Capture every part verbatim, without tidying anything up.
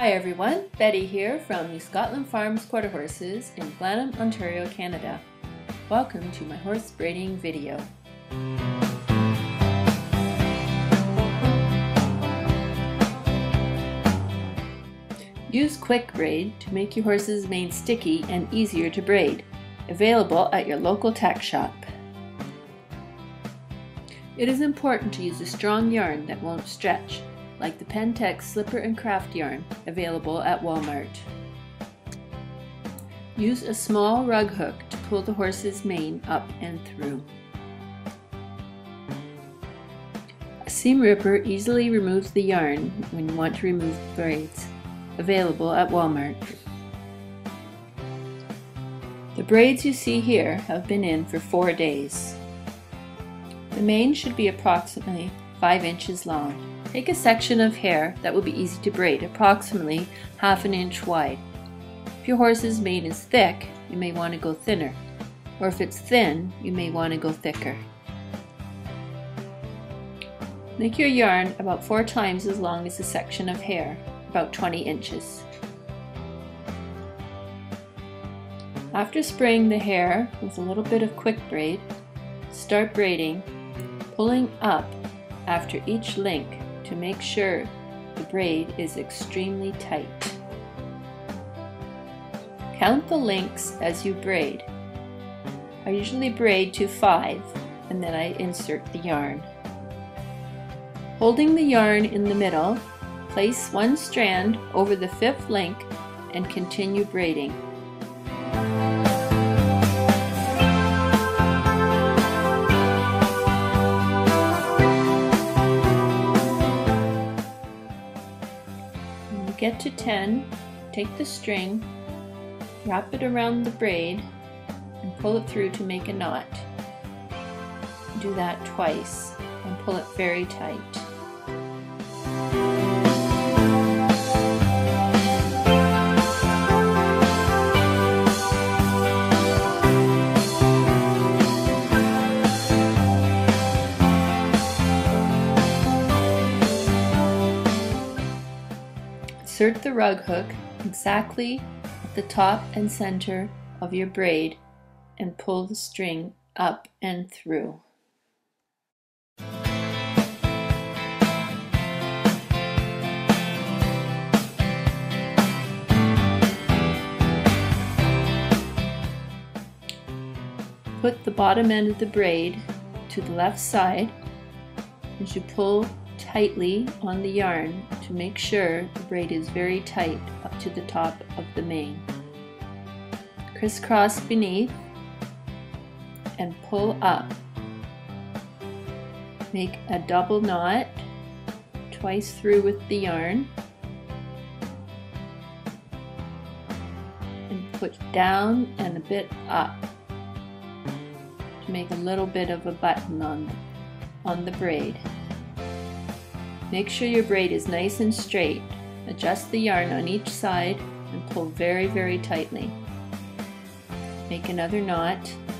Hi everyone, Betty here from New Scotland Farms Quarter Horses in Glenham, Ontario, Canada. Welcome to my horse braiding video. Use quick braid to make your horse's mane sticky and easier to braid. Available at your local tack shop. It is important to use a strong yarn that won't stretch, like the Pentex Slipper and Craft yarn, available at Walmart. Use a small rug hook to pull the horse's mane up and through. A seam ripper easily removes the yarn when you want to remove braids, available at Walmart. The braids you see here have been in for four days. The mane should be approximately five inches long. Take a section of hair that will be easy to braid, approximately half an inch wide. If your horse's mane is thick, you may want to go thinner, or if it's thin, you may want to go thicker. Make your yarn about four times as long as a section of hair, about twenty inches. After spraying the hair with a little bit of quick braid, start braiding, pulling up after each link to make sure the braid is extremely tight. Count the links as you braid. I usually braid to five and then I insert the yarn. Holding the yarn in the middle, place one strand over the fifth link and continue braiding. When you get to ten, take the string, wrap it around the braid, and pull it through to make a knot. Do that twice and pull it very tight. Insert the rug hook exactly at the top and center of your braid and pull the string up and through. Put the bottom end of the braid to the left side as you pull tightly on the yarn to make sure the braid is very tight up to the top of the mane. Crisscross beneath and pull up. Make a double knot twice through with the yarn and put down and a bit up to make a little bit of a button on, on the braid. Make sure your braid is nice and straight. Adjust the yarn on each side and pull very, very tightly. Make another knot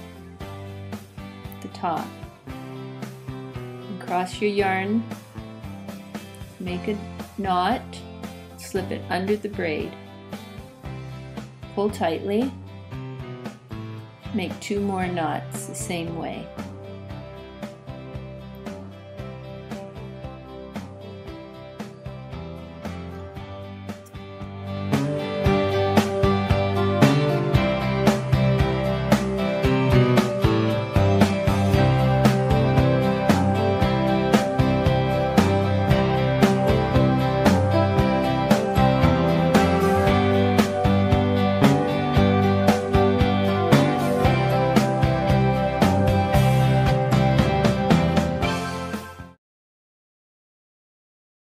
at the top. And cross your yarn, make a knot, slip it under the braid. Pull tightly. Make two more knots the same way.